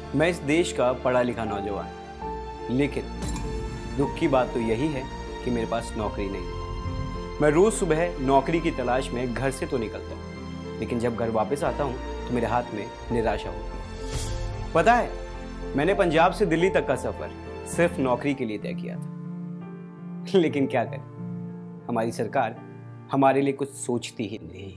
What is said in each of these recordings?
मैं इस देश का पढ़ा लिखा नौजवान, लेकिन दुख की बात तो यही है कि मेरे पास नौकरी नहीं। मैं रोज सुबह नौकरी की तलाश में घर से तो निकलता हूँ, लेकिन जब घर वापस आता हूँ तो मेरे हाथ में निराशा होती है। पता है, मैंने पंजाब से दिल्ली तक का सफर सिर्फ नौकरी के लिए तय किया था, लेकिन क्या करें, हमारी सरकार हमारे लिए कुछ सोचती ही नहीं।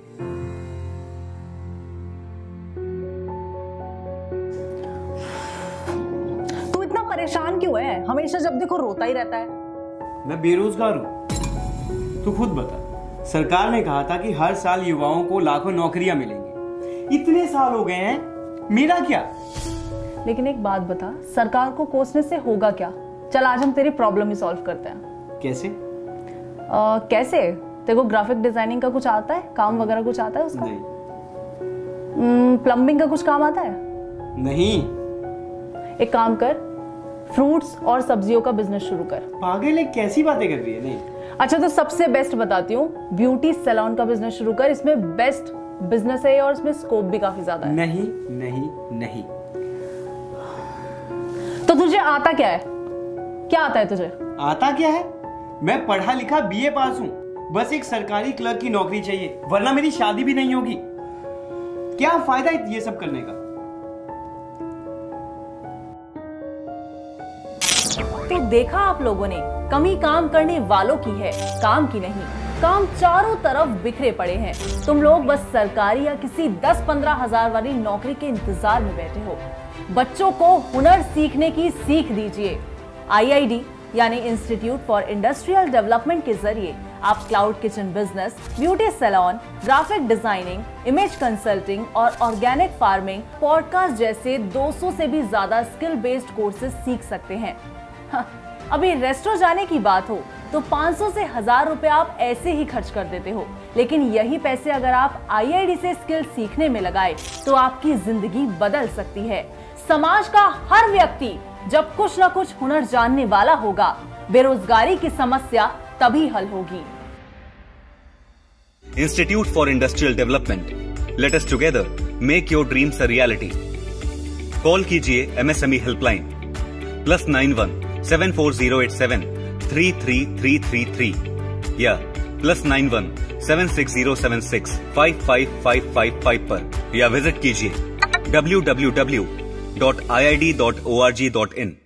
तू इतना परेशान क्यों है? हमेशा जब देखो रोता ही रहता है। मैं बेरोजगार हूं। तू खुद बता, सरकार ने कहा था कि हर साल युवाओं को लाखों नौकरियां मिलेंगी। इतने साल हो गए हैं, मेरा क्या? लेकिन एक बात बता, सरकार को कोसने से होगा क्या? चल आज हम तेरी प्रॉब्लम ही सॉल्व करते हैं। कैसे? कैसे? तेरे को ग्राफिक डिजाइनिंग का कुछ आता है? काम वगैरह कुछ आता है उसका? नहीं। प्लम्बिंग का कुछ काम आता है? नहीं। एक काम कर, फ्रूट्स और सब्जियों का बिजनेस शुरू कर। पागल है, कैसी बातें कर रही है? नहीं। अच्छा तो सबसे बेस्ट बताती हूँ, ब्यूटी सैलून का बिजनेस शुरू कर। इसमें बेस्ट बिजनेस है और इसमें स्कोप भी काफी ज्यादा है। नहीं नहीं नहीं। तो तुझे आता क्या है? क्या आता है तुझे? आता क्या है? मैं पढ़ा लिखा बीए पास हूँ। बस एक सरकारी क्लर्क की नौकरी चाहिए, वरना मेरी शादी भी नहीं होगी। क्या फायदा ये सब करने का? तो देखा आप लोगों ने, कमी काम करने वालों की है, काम की नहीं। काम चारों तरफ बिखरे पड़े हैं। तुम लोग बस सरकारी या किसी 10-15 हजार वाली नौकरी के इंतजार में बैठे हो। बच्चों को हुनर सीखने की सीख दीजिए। IID यानी इंस्टीट्यूट फॉर इंडस्ट्रियल डेवलपमेंट के जरिए आप cloud kitchen business, beauty salon, graphic designing, image consulting और ऑर्गेनिक फार्मिंग, पॉडकास्ट जैसे 200 से भी ज्यादा स्किल बेस्ड कोर्सेज सीख सकते हैं। अभी रेस्टोरेंट जाने की बात हो तो 500 से 1000 रुपए आप ऐसे ही खर्च कर देते हो, लेकिन यही पैसे अगर आप IID से स्किल सीखने में लगाए तो आपकी जिंदगी बदल सकती है। समाज का हर व्यक्ति जब कुछ न कुछ हुनर जानने वाला होगा, बेरोजगारी की समस्या तभी हल होगी। Institute for industrial development, let us together make your dreams a reality. Call कीजिए MSME हेल्पलाइन +91 74087 33333 या +91 76076 55555 पर, या विजिट कीजिए www.iid.org.in।